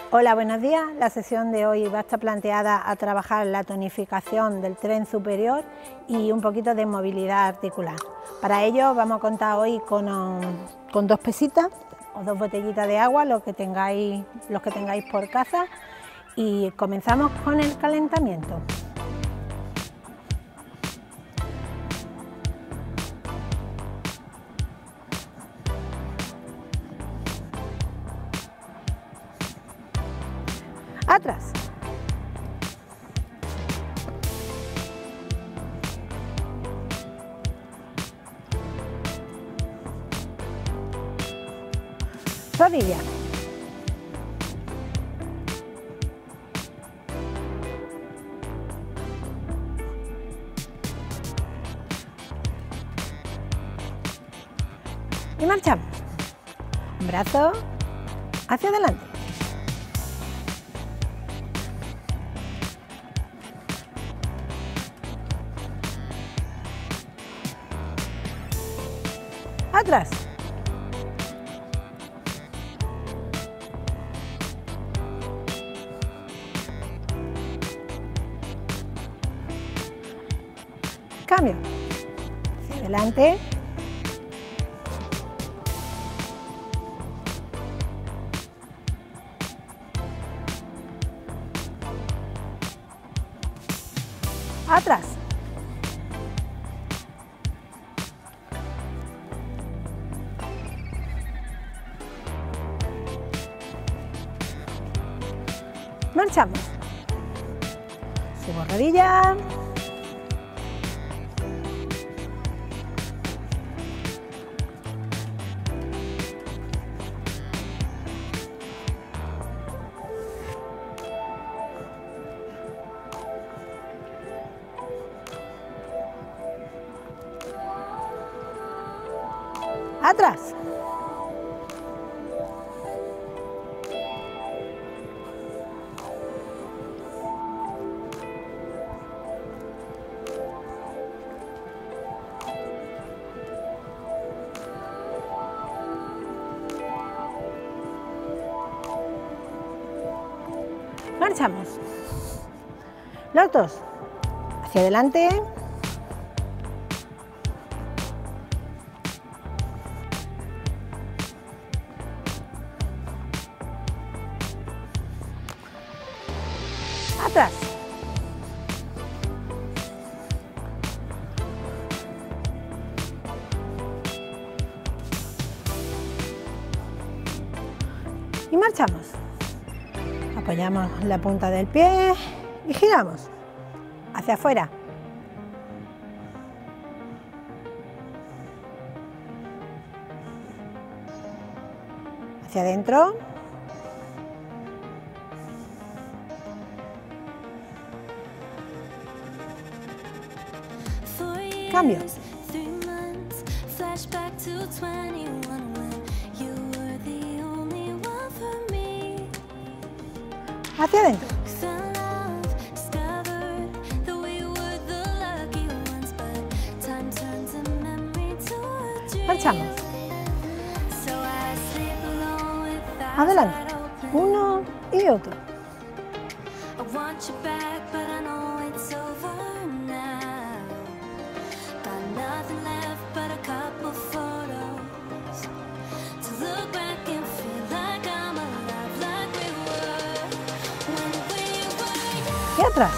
Hola, buenos días. La sesión de hoy va a estar planteada a trabajar la tonificación del tren superior y un poquito de movilidad articular. Para ello vamos a contar hoy con 2 pesitas o 2 botellitas de agua, los que tengáis por casa, y comenzamos con el calentamiento. Atrás. Rodilla. Y marchamos. Un brazo hacia adelante. Atrás. Cambio. Hacia adelante. Atrás. Marchamos. Subo rodilla. Atrás. Marchamos. Los dos. Hacia adelante. Atrás. Y marchamos. Apoyamos la punta del pie y giramos hacia afuera. Hacia adentro. Cambio. Hacia adentro. Marchamos. Adelante. Uno y otro. Y atrás.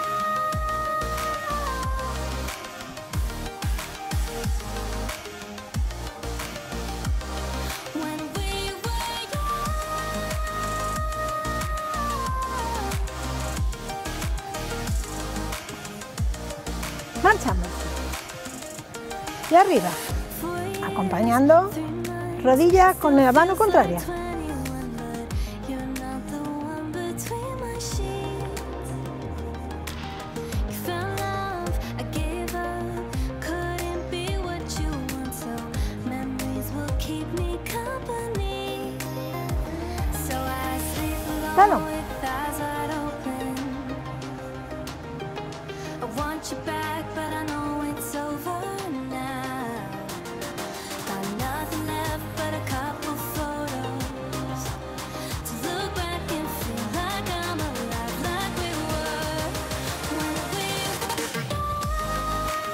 Marchamos. Y arriba, acompañando rodilla con la mano contraria. Talón.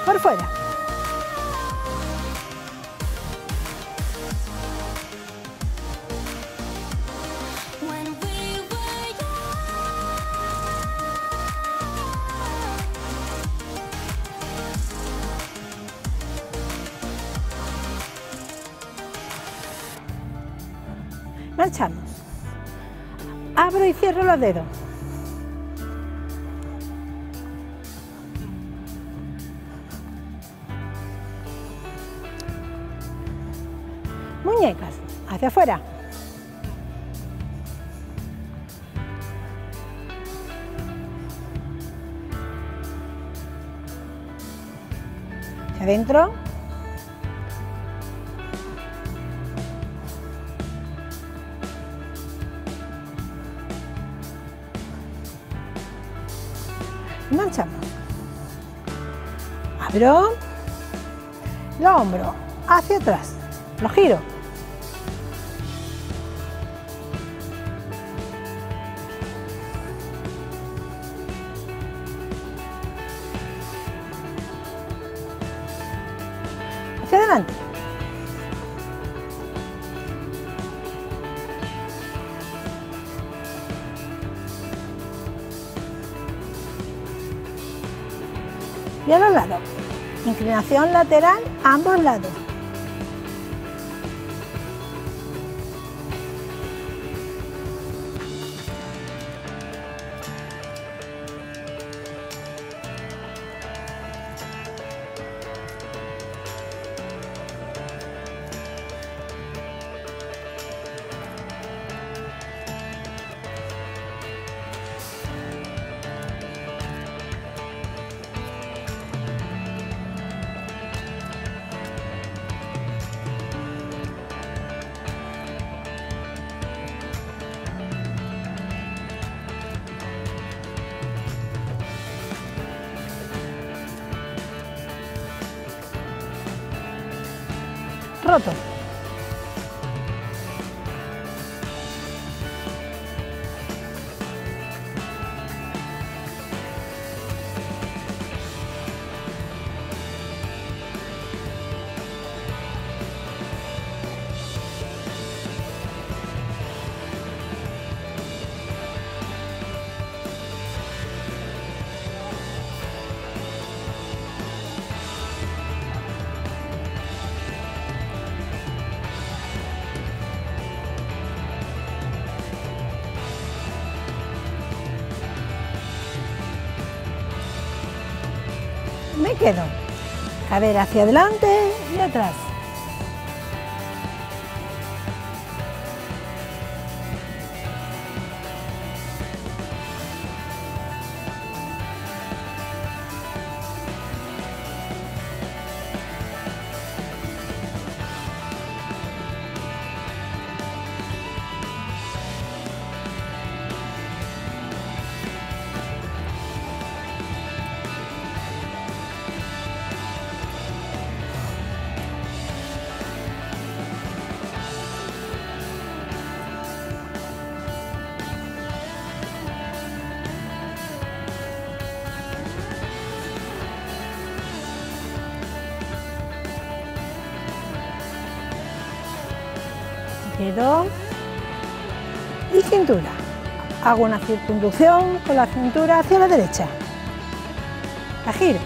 por fuera. Marchamos. Abro y cierro los dedos. Muñecas, hacia afuera. Hacia adentro. Marchamos. Abro, lo hombro hacia atrás, lo giro. Hacia adelante. Y a los lados. Inclinación lateral a ambos lados. Roto. Me quedo. Cadera hacia adelante y atrás. Dedo y cintura. Hago una circunducción con la cintura hacia la derecha. La giro.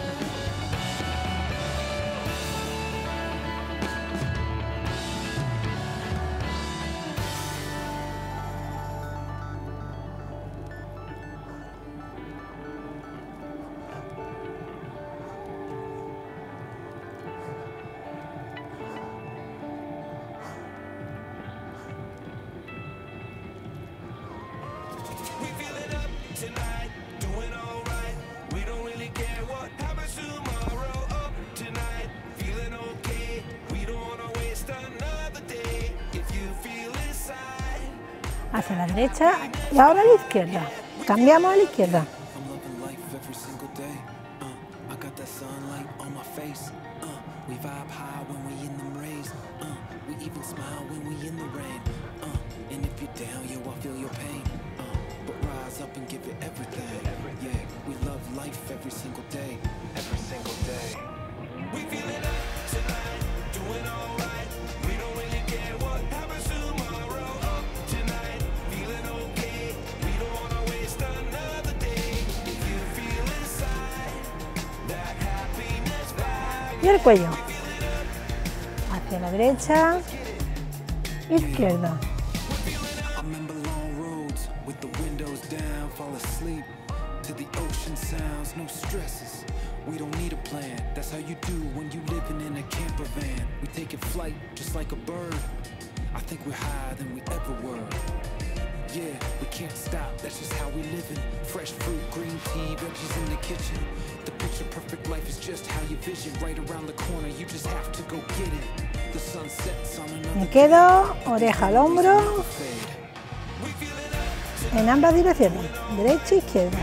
Hacia la derecha y ahora a la izquierda. Cambiamos a la izquierda. Y el cuello. Hacia la derecha, izquierda. We don't need a plan, that's how you do when you living in a camper van. We taking flight just like a bird. I think we're higher than we ever were. Yeah, we can't stop, that's just how we living. Fresh fruit, green tea, veggies in the kitchen. The picture perfect life is just how you vision. Right around the corner, you just have to go get it. The sun sets on another. Me quedo oreja al hombro. En ambas direcciones, derecha e izquierda.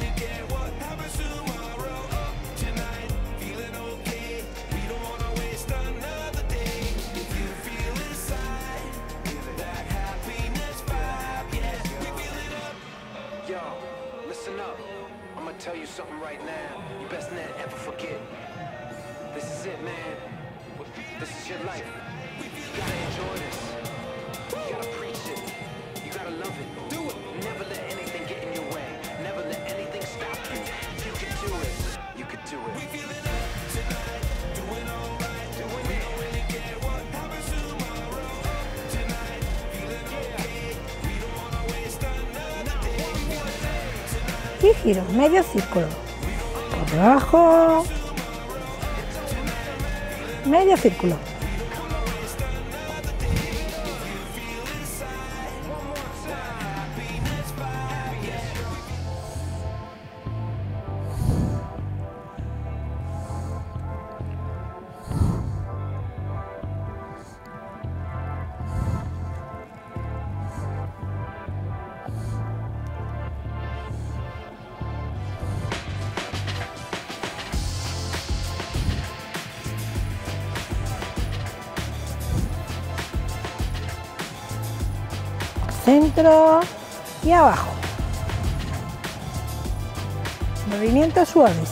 Tell you something right now, you best not ever forget. This is it, man. This is your life. You gotta enjoy this. You gotta preach it. You gotta love it. Do it. Never let anything get in your way. Never let anything stop you. You can do it. You can do it. We feel it up tonight. Doing all right. Doing we don't really care what happens tomorrow. Tonight, feeling okay. We don't wanna waste another day. Y giro, medio círculo, por abajo, medio círculo. Centro y abajo. Movimientos suaves.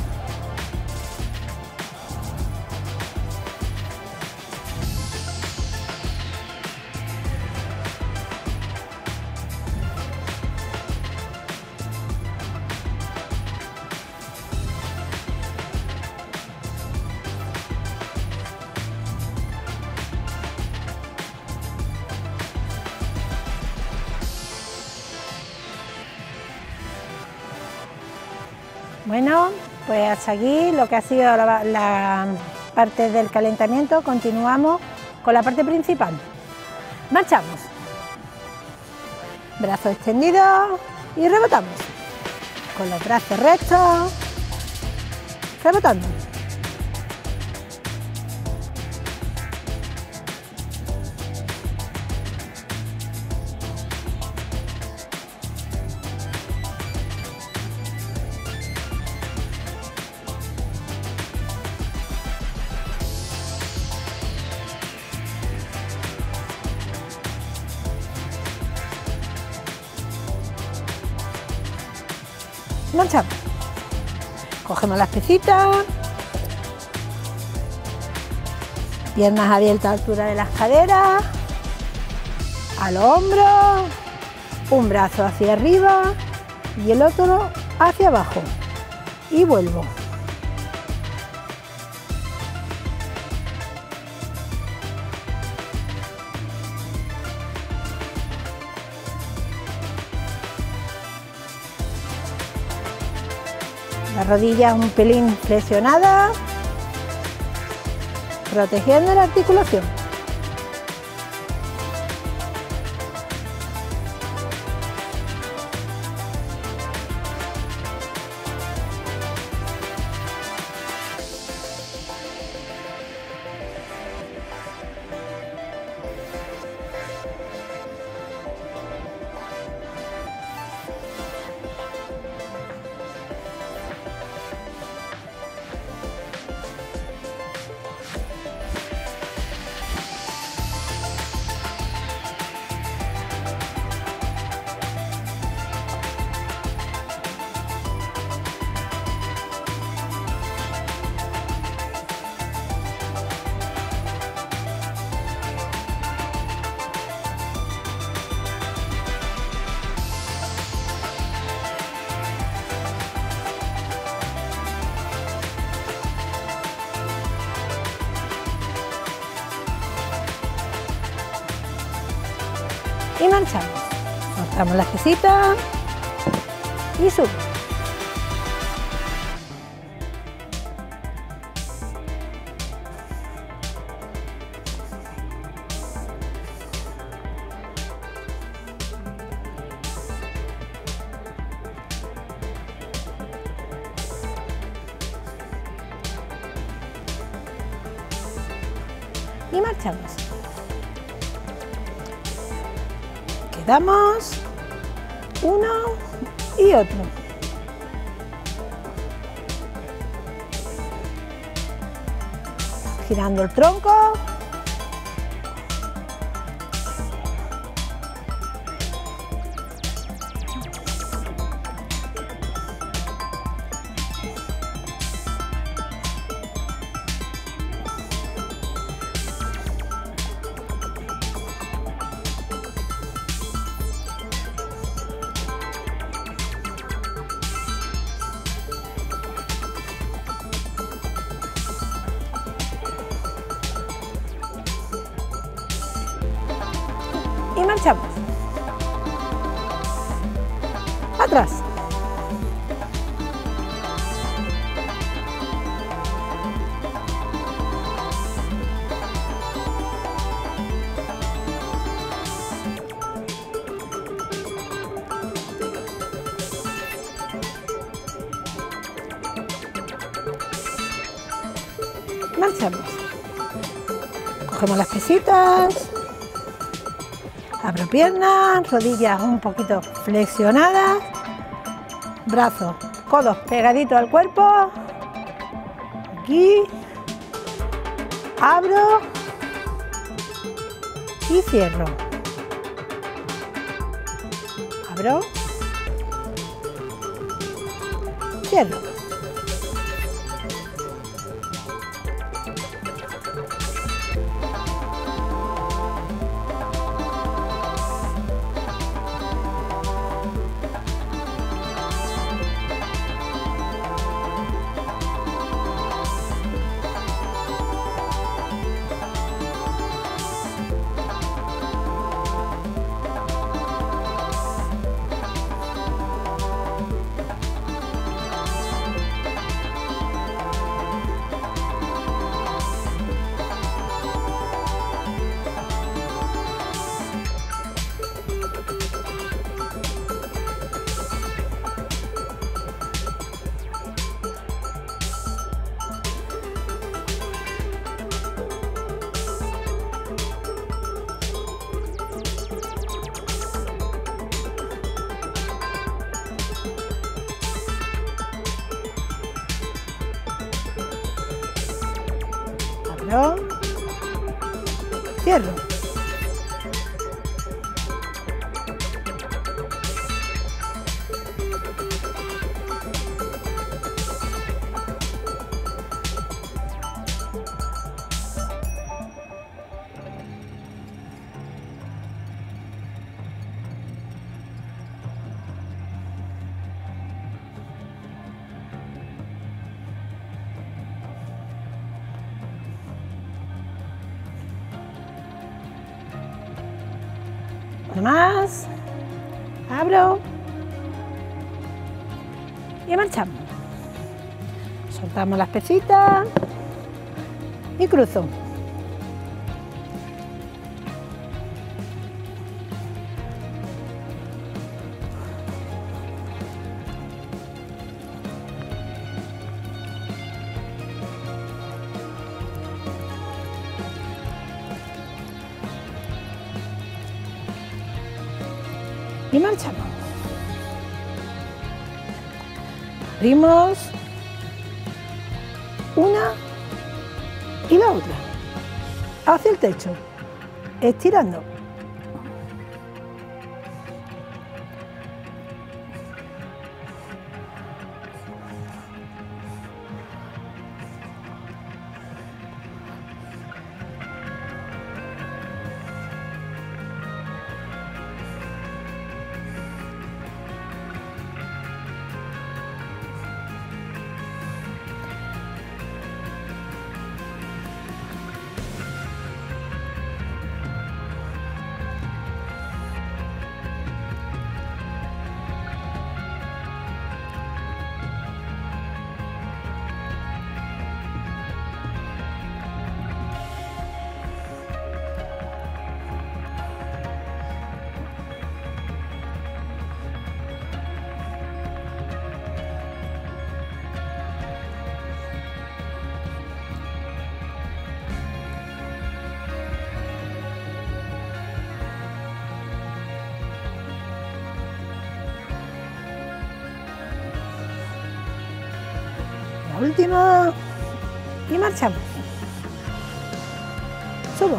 Bueno, pues hasta aquí lo que ha sido la parte del calentamiento. Continuamos con la parte principal. Marchamos. Brazos extendidos y rebotamos. Con los brazos rectos, rebotando. Marchamos. Cogemos las piecitas, piernas abiertas a altura de las caderas, al hombro, un brazo hacia arriba y el otro hacia abajo. Y vuelvo. La rodilla un pelín flexionada, protegiendo la articulación. y marchamos. Mostramos las pesitas y sube. Y marchamos. Quedamos uno y otro. Girando el tronco. Y marchamos. Atrás. Marchamos. Cogemos las pesitas. Abro piernas, rodillas un poquito flexionadas, brazos, codos pegaditos al cuerpo, aquí, abro y cierro, abro, cierro. Abro, cierro. Uno más, abro y marchamos. Soltamos las pesitas y cruzo. Y marchamos. Abrimos una y la otra hacia el techo, estirando. última y marchamos. Subo.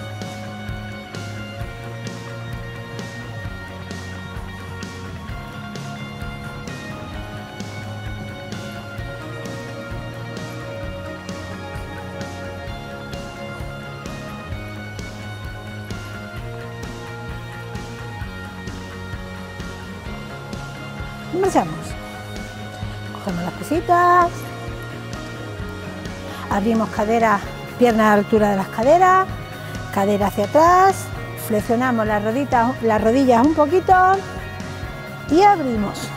Y marchamos. Cogemos las pesitas, abrimos cadera, piernas a la altura de las caderas, cadera hacia atrás, flexionamos las rodillas un poquito y abrimos.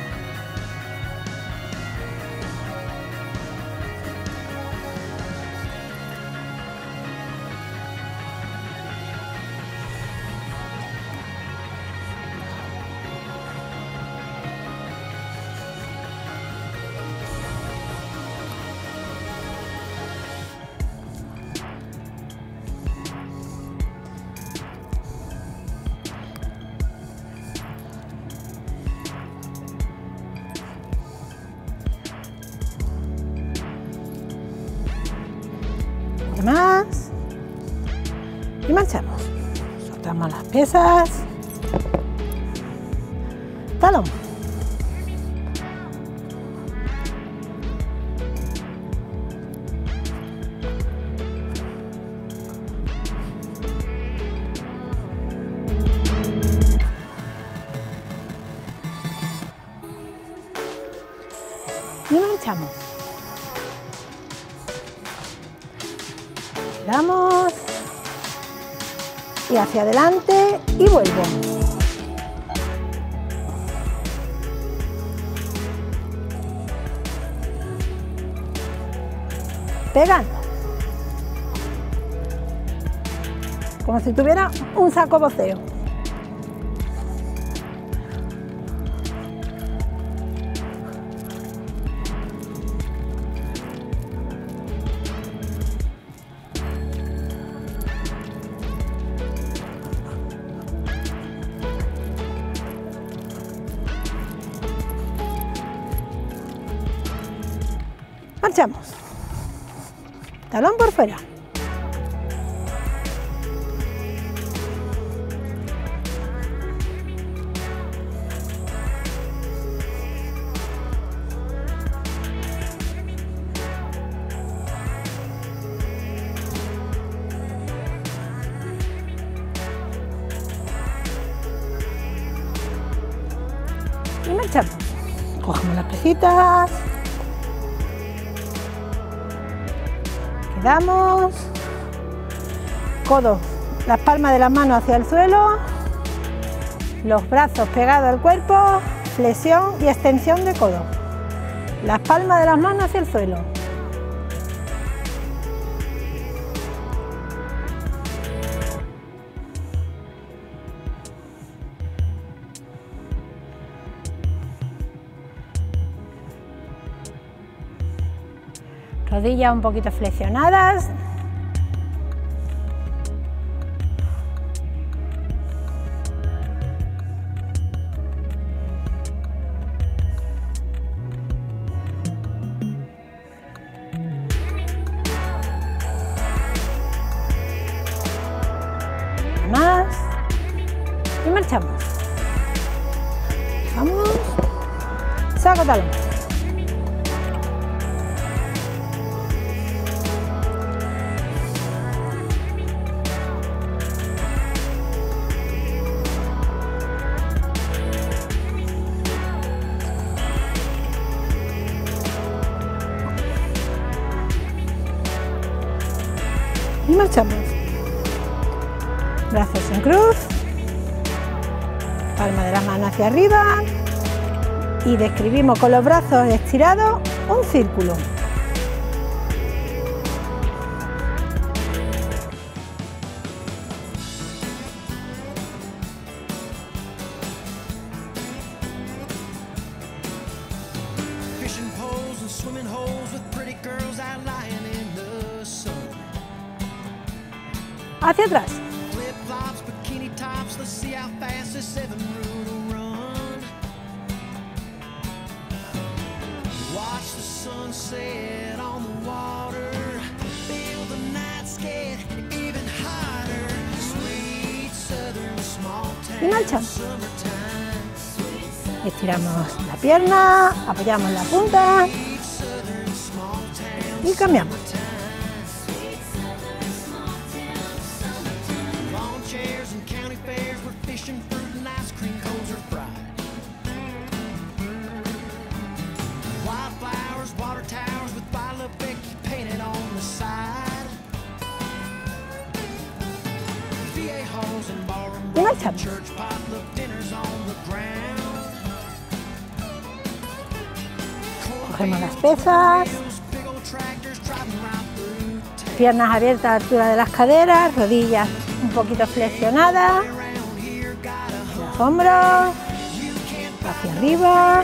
Más y marchamos. Soltamos las pesas, talón, y marchamos. Damos y hacia adelante y vuelvo. Pegando. Como si tuviera un saco voceo. Marchamos. Talón por fuera. Y marchamos. Cogemos las pesitas. Quedamos, codos, las palmas de las manos hacia el suelo, los brazos pegados al cuerpo, flexión y extensión de codo, las palmas de las manos hacia el suelo. Rodillas un poquito flexionadas. Más. Y marchamos. Vamos. Saco talón. Y marchamos. Brazos en cruz, palma de la mano hacia arriba y describimos con los brazos estirados un círculo. Hacia atrás. Y marchamos. Estiramos la pierna, apoyamos la punta y cambiamos. Y marchamos. Cogemos las pesas, piernas abiertas a la altura de las caderas, rodillas un poquito flexionadas, los hombros hacia arriba.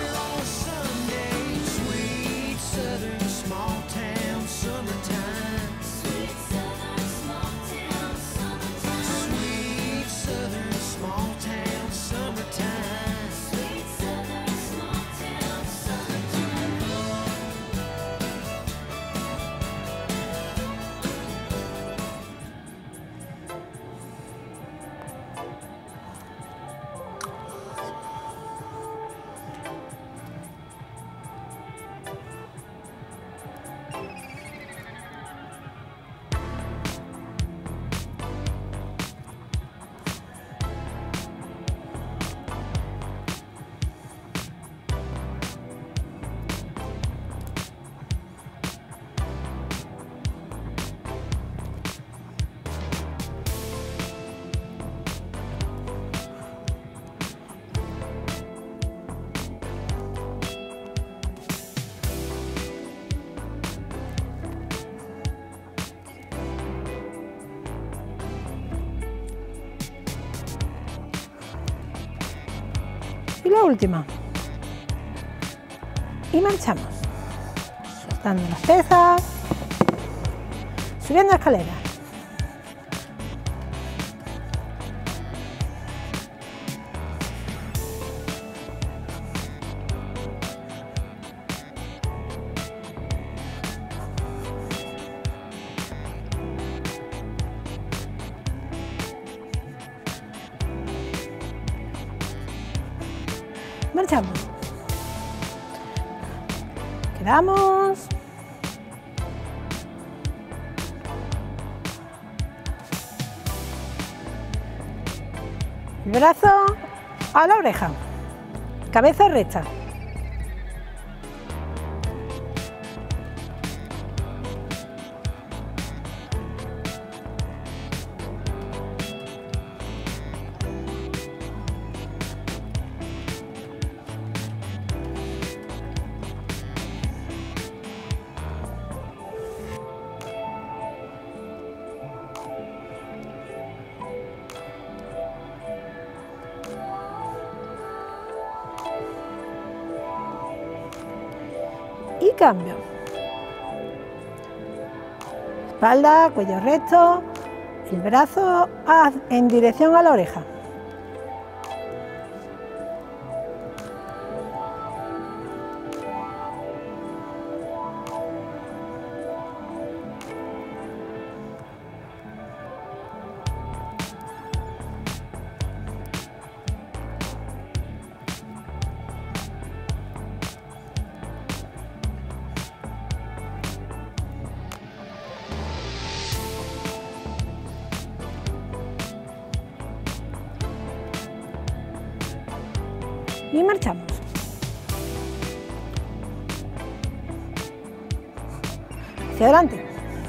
Y la última. Y marchamos. Soltando las pesas. Subiendo la escalera. Marchamos. Quedamos. El brazo a la oreja. Cabeza recta. Y cambio. Espalda, cuello recto, el brazo en dirección a la oreja. Y marchamos. Hacia adelante.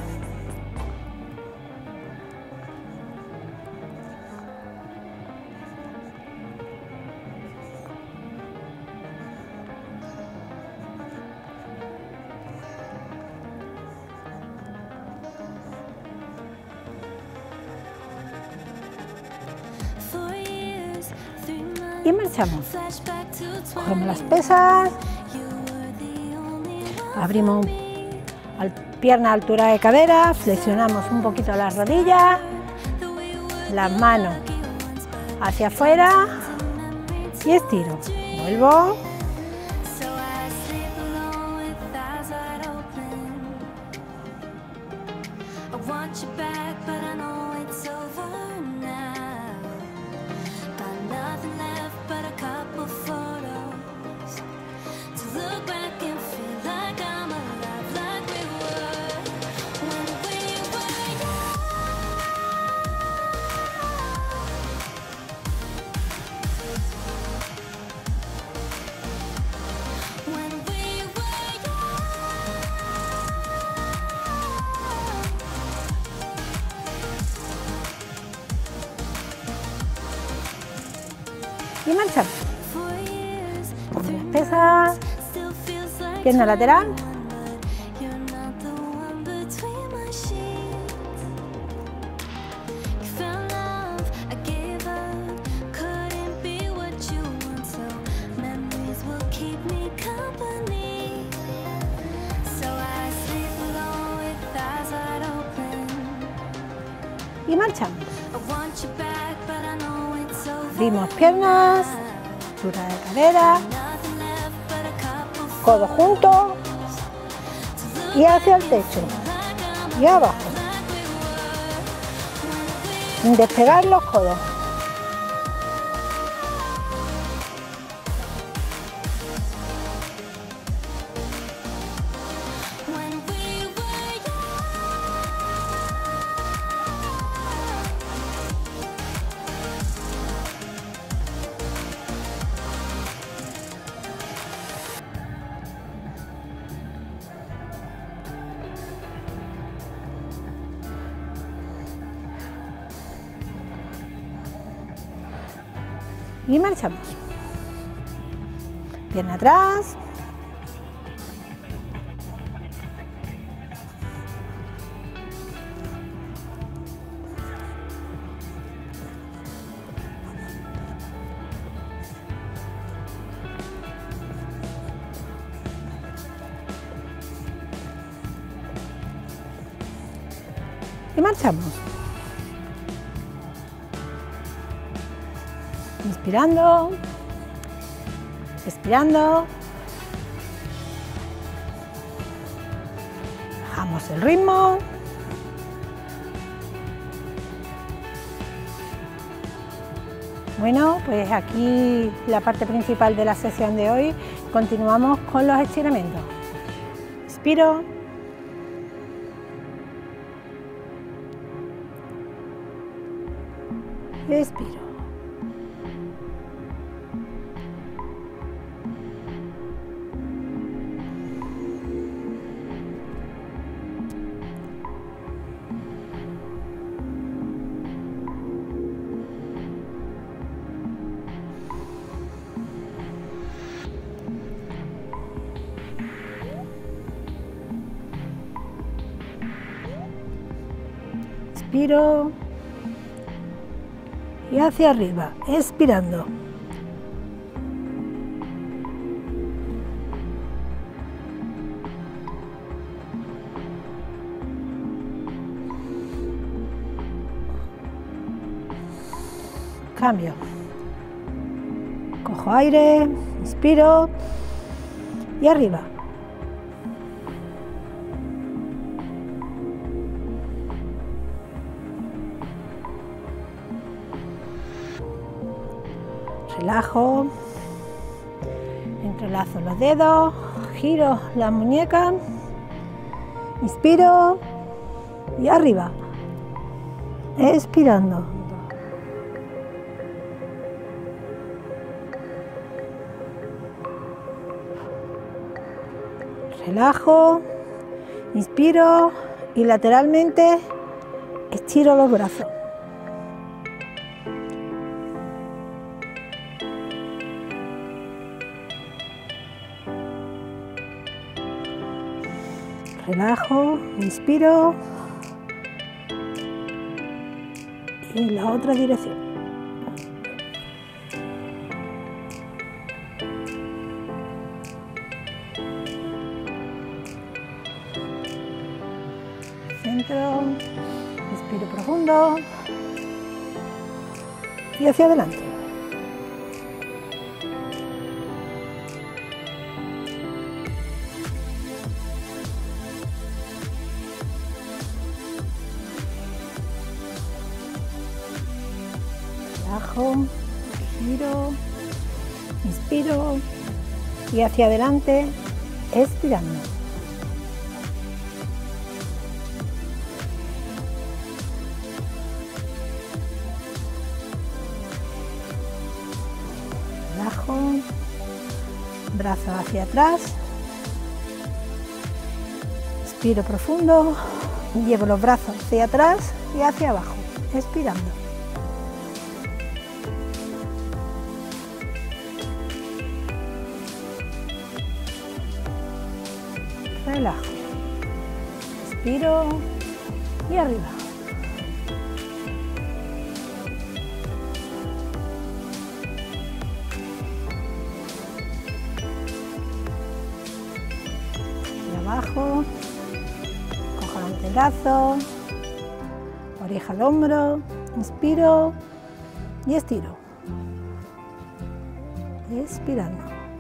Y marchamos. Cogemos las pesas, abrimos pierna a altura de cadera, flexionamos un poquito las rodillas, las manos hacia afuera y estiro. Vuelvo. want you back, but I know it's over now. Got nothing left but a couple photos to look back and feel like I'm alive, like we were when we were young. When we were young. Y marchamos. For years, Pesas, still feels like pierna lateral. you're not the one between my sheets. You found love, I gave up. Couldn't be what you want, so memories will keep me company. So I sleep alone with eyes wide open. Y marchamos. I want you back, but I know it's over. Abrimos piernas, altura de cadera, Nothing left but a couple codo junto y hacia el techo y abajo, sin despegar los codos. when we were young. Y marchamos. Pierna atrás. Y marchamos. Inspirando, expirando. Bajamos el ritmo. Bueno, pues aquí la parte principal de la sesión de hoy. Continuamos con los estiramientos. Inspiro. Expiro. Inspiro y hacia arriba, expirando. Cambio. Cojo aire, inspiro y arriba. Relajo, entrelazo los dedos, giro las muñecas, inspiro y arriba, expirando. Relajo, inspiro y lateralmente estiro los brazos. Relajo, inspiro y la otra dirección. Centro, inspiro profundo y hacia adelante. Bajo, giro, inspiro y hacia adelante, estirando. Relajo, brazo hacia atrás, expiro profundo, llevo los brazos hacia atrás y hacia abajo, expirando. Relajo, expiro y arriba. Y abajo, cojo el antebrazo, oreja al hombro, inspiro y estiro. Expirando.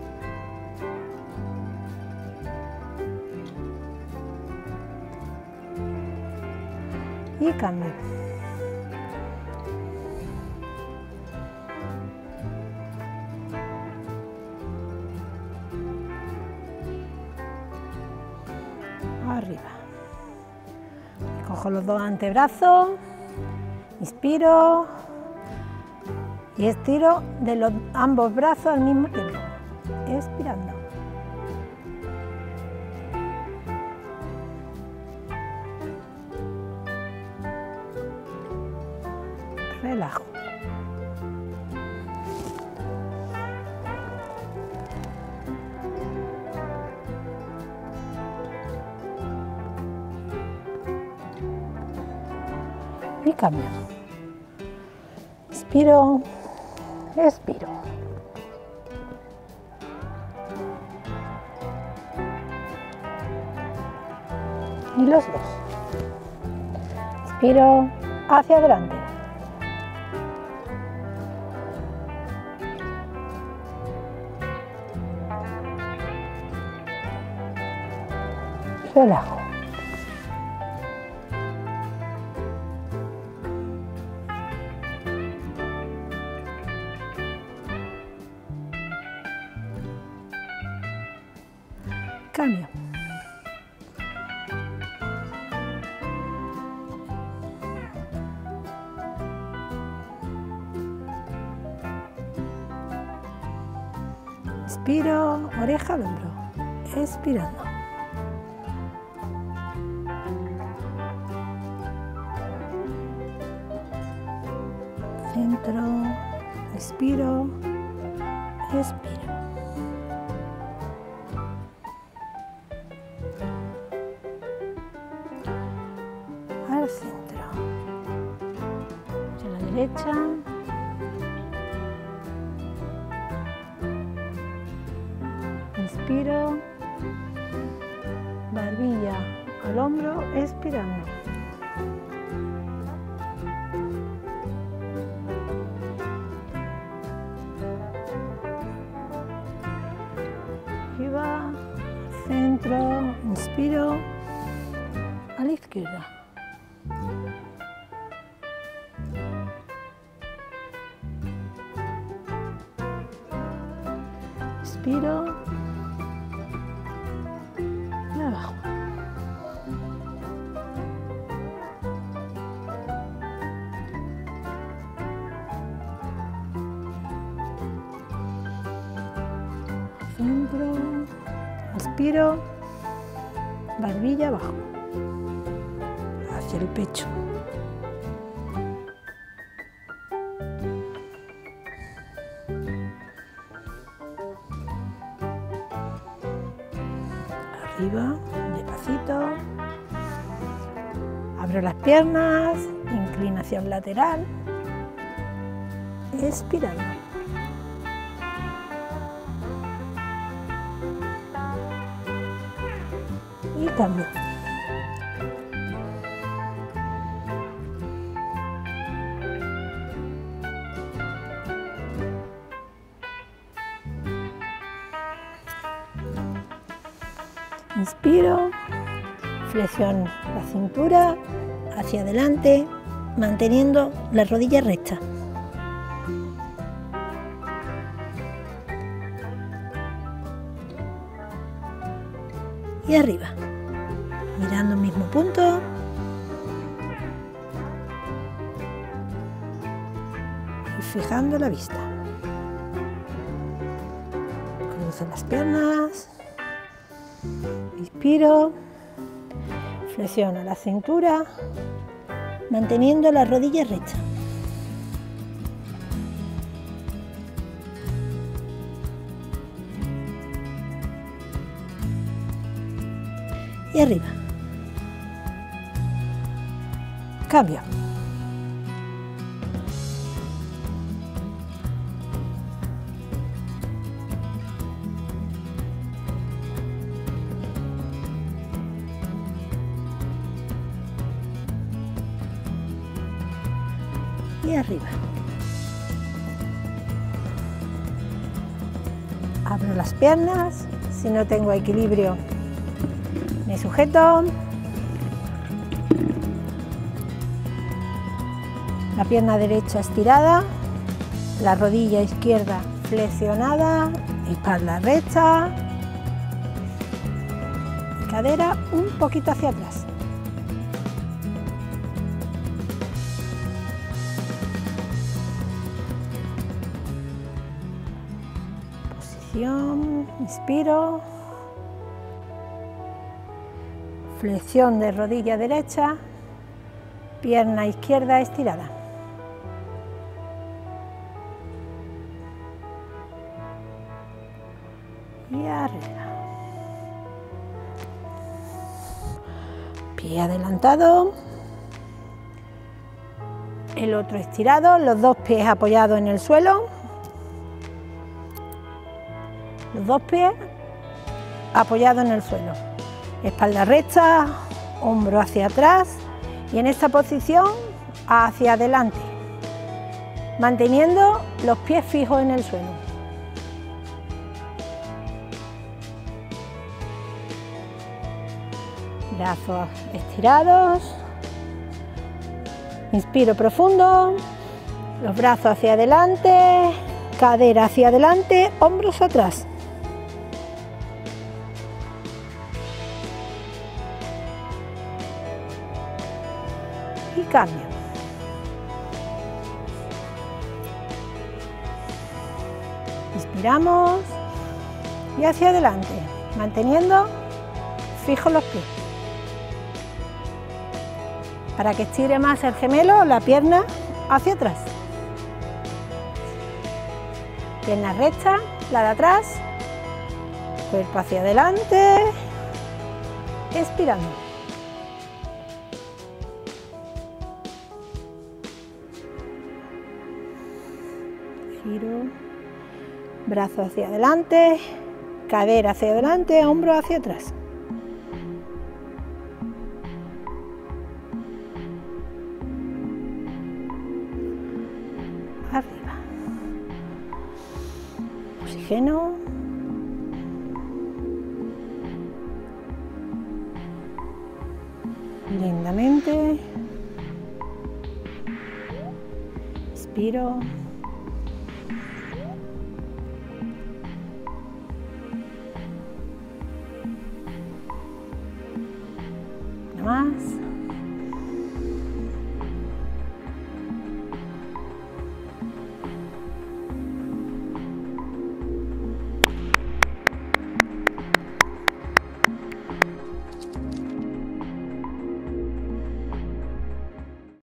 Y cambio. Arriba. Cojo los dos antebrazos, inspiro y estiro de los ambos brazos al mismo tiempo, expirando. Relajo. Y cambio. Inspiro, expiro. Y los dos. Inspiro hacia adelante. Relajo. Cambio. Inspiro, oreja al hombro, expirando. Centro, inspiro, expiro. Al centro. Hacia la derecha. Inspiro. Barbilla al hombro, expirando. Arriba, centro, inspiro, a la izquierda. Inspiro y abajo. Centro, inspiro, barbilla abajo, hacia el pecho. Arriba, despacito. Abro las piernas, inclinación lateral, expirando. Y cambio. Inspiro, flexión la cintura hacia adelante, manteniendo la rodilla recta. y arriba, mirando el mismo punto. Y fijando la vista. Cruzo las piernas. Inspiro. Flexiono la cintura, manteniendo la rodilla recta. Y arriba. Cambio. Y arriba. Abro las piernas, si no tengo equilibrio me sujeto. La pierna derecha estirada, la rodilla izquierda flexionada, espalda recta, cadera un poquito hacia atrás. Inspiro, flexión de rodilla derecha, pierna izquierda estirada. Y arriba. Pie adelantado, el otro estirado, los dos pies apoyados en el suelo. Los dos pies apoyados en el suelo, espalda recta, hombro hacia atrás y en esta posición hacia adelante, manteniendo los pies fijos en el suelo. Brazos estirados, inspiro profundo, los brazos hacia adelante, cadera hacia adelante, hombros atrás. Y cambio. Inspiramos y hacia adelante, manteniendo fijos los pies. Para que estire más el gemelo, la pierna hacia atrás. Pierna recta, la de atrás, cuerpo hacia adelante, expirando. Giro, brazo hacia adelante, cadera hacia adelante, hombro hacia atrás. Arriba. Oxígeno. Lentamente. Inspiro. Más.